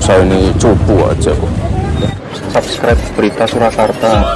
Saya ini cupu aja kok. Subscribe Berita Surakarta.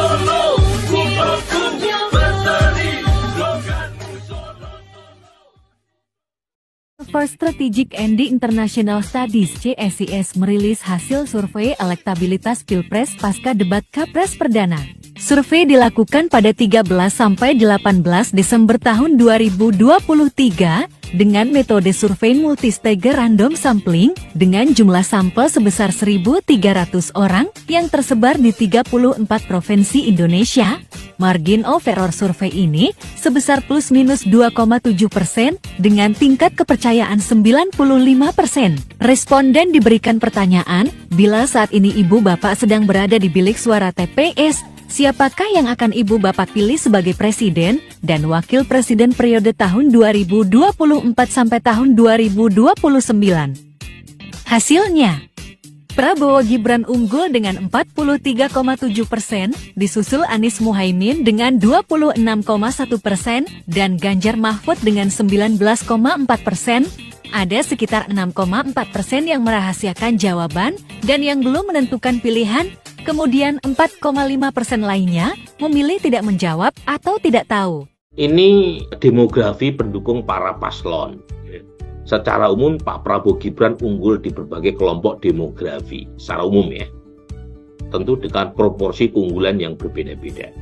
For Strategic and International Studies (CSIS) merilis hasil survei elektabilitas Pilpres pasca debat Capres Perdana. Survei dilakukan pada 13 sampai 18 Desember tahun 2023 dengan metode survei multistage random sampling dengan jumlah sampel sebesar 1.300 orang yang tersebar di 34 provinsi Indonesia. Margin of error survei ini sebesar plus minus 2,7% dengan tingkat kepercayaan 95%. Responden diberikan pertanyaan, bila saat ini ibu bapak sedang berada di bilik suara TPS, siapakah yang akan ibu bapak pilih sebagai presiden dan wakil presiden periode tahun 2024 sampai tahun 2029? Hasilnya, Prabowo Gibran unggul dengan 43,7%, disusul Anies Muhaimin dengan 26,1% dan Ganjar Mahfud dengan 19,4%. Ada sekitar 6,4% yang merahasiakan jawaban dan yang belum menentukan pilihan. Kemudian 4,5% lainnya memilih tidak menjawab atau tidak tahu. Ini demografi pendukung para paslon. Secara umum Pak Prabowo Gibran unggul di berbagai kelompok demografi secara umum ya. Tentu dengan proporsi keunggulan yang berbeda-beda.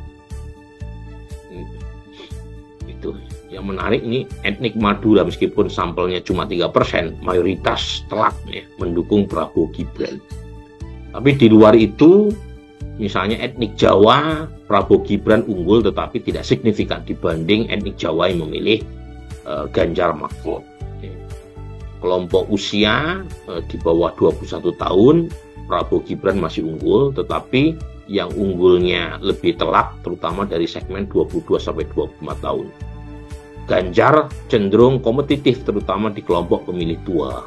Itu yang menarik ini etnik Madura meskipun sampelnya cuma 3%, mayoritas telak ya, mendukung Prabowo Gibran. Tapi di luar itu, misalnya etnik Jawa, Prabowo Gibran unggul tetapi tidak signifikan dibanding etnik Jawa yang memilih Ganjar Mahfud. Kelompok usia di bawah 21 tahun, Prabowo Gibran masih unggul, tetapi yang unggulnya lebih telak, terutama dari segmen 22-24 tahun. Ganjar cenderung kompetitif, terutama di kelompok pemilih tua.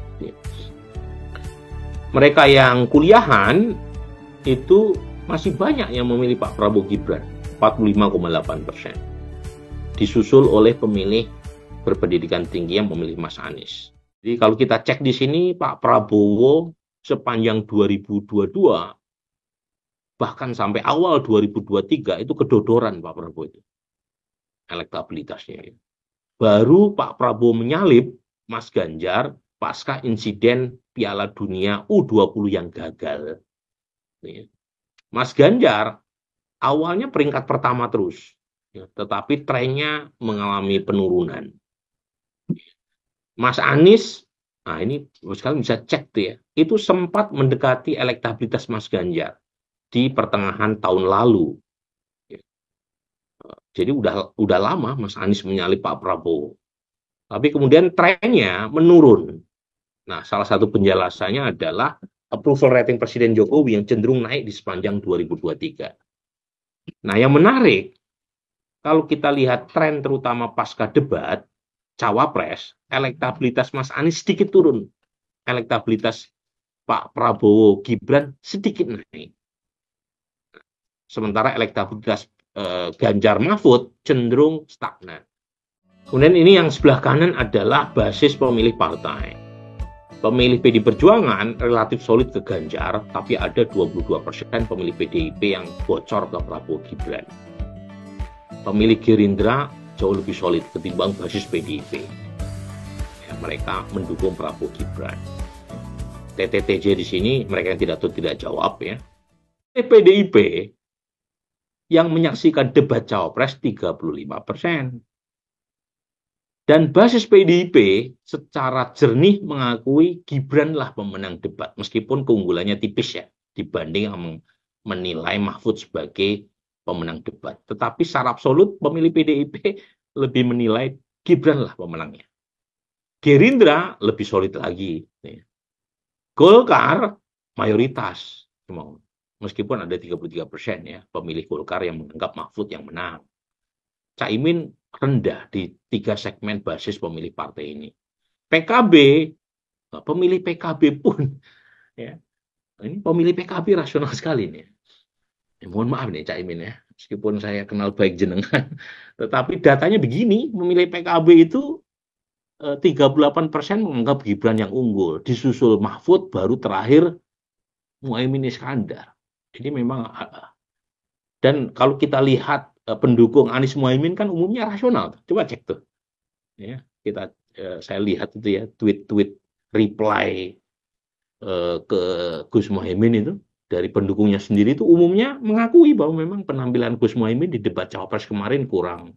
Mereka yang kuliahan itu masih banyak yang memilih Pak Prabowo Gibran, 45,8%. Disusul oleh pemilih berpendidikan tinggi yang memilih Mas Anies. Jadi kalau kita cek di sini Pak Prabowo sepanjang 2022 bahkan sampai awal 2023 itu kedodoran Pak Prabowo itu elektabilitasnya. Baru Pak Prabowo menyalip Mas Ganjar pasca insiden Piala Dunia U20 yang gagal. Mas Ganjar awalnya peringkat pertama terus, tetapi trennya mengalami penurunan. Mas Anies, nah ini sekalian bisa cek tuh ya, itu sempat mendekati elektabilitas Mas Ganjar di pertengahan tahun lalu. Jadi udah lama Mas Anies menyalip Pak Prabowo. Tapi kemudian trennya menurun. Nah, salah satu penjelasannya adalah approval rating Presiden Jokowi yang cenderung naik di sepanjang 2023. Nah, yang menarik, kalau kita lihat tren terutama pasca debat, Cawapres, elektabilitas Mas Anies sedikit turun. Elektabilitas Pak Prabowo Gibran sedikit naik. Sementara elektabilitas Ganjar Mahfud cenderung stagnan. Kemudian ini yang sebelah kanan adalah basis pemilih partai. Pemilih PD Perjuangan relatif solid ke Ganjar, tapi ada 22% pemilih PDIP yang bocor ke Prabowo Gibran. Pemilih Gerindra jauh lebih solid ketimbang basis PDIP. Ya, mereka mendukung Prabowo Gibran. TTTJ di sini mereka yang tidak jawab ya. PDIP yang menyaksikan debat Cawapres 35%. Dan basis PDIP secara jernih mengakui Gibran lah pemenang debat, meskipun keunggulannya tipis ya, dibanding yang menilai Mahfud sebagai pemenang debat. Tetapi secara absolut pemilih PDIP lebih menilai Gibran lah pemenangnya. Gerindra lebih solid lagi. Golkar mayoritas, meskipun ada 33% ya pemilih Golkar yang menganggap Mahfud yang menang. Caimin rendah di 3 segmen basis pemilih partai ini. PKB, pemilih PKB pun, ya, ini pemilih PKB rasional sekali nih. Mohon maaf nih Caimin ya, meskipun saya kenal baik jenengan, tetapi datanya begini, pemilih PKB itu 38% menganggap Gibran yang unggul, disusul Mahfud, baru terakhir Muhaimin Iskandar. Jadi memang dan kalau kita lihat pendukung Anies Muhaimin kan umumnya rasional. Coba cek tuh. Ya, saya lihat itu ya tweet-tweet reply ke Gus Muhaimin itu dari pendukungnya sendiri itu umumnya mengakui bahwa memang penampilan Gus Muhaimin di debat Cawapres kemarin kurang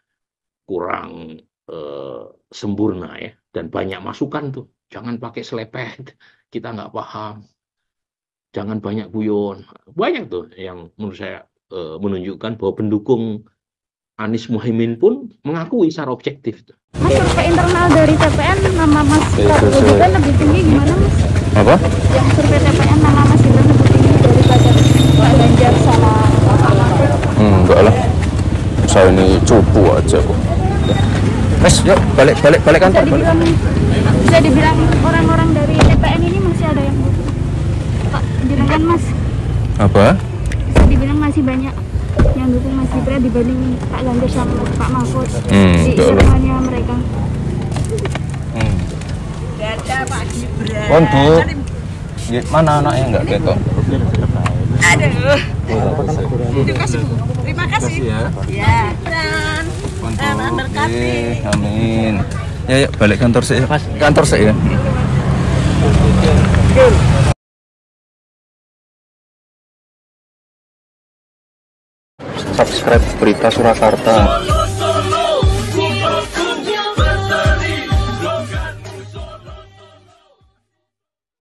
sempurna ya, dan banyak masukan tuh, jangan pakai selepet, kita nggak paham, jangan banyak guyon, banyak tuh yang menurut saya menunjukkan bahwa pendukung Anies Muhaimin pun mengakui secara objektif. Mas, survei internal dari TPN nama Mas Gibran lebih tinggi gimana Mas? Apa? Yang survei TPN nama Mas Gibran lebih tinggi daripada Pak Ganjar sama Pak Mahfud? Enggak lah. Saya ini cupu aja kok. Mas, yuk balik kantor. Bisa dibilang orang-orang dari TPN ini masih ada yang butuh Pak jenengan Mas? Apa? Bisa dibilang masih banyak yang dukung Mas Gibran dibanding Pak Ganjar sama Pak Mahfud di internalnya mereka. Pak Gibran. Oh, Bu. Mana anaknya enggak ketok? Aduh. Terima kasih. Ya. Dan berkati. Amin. Ya, yuk balik kantor sih. Kantor sih ya. Subscribe Berita Surakarta.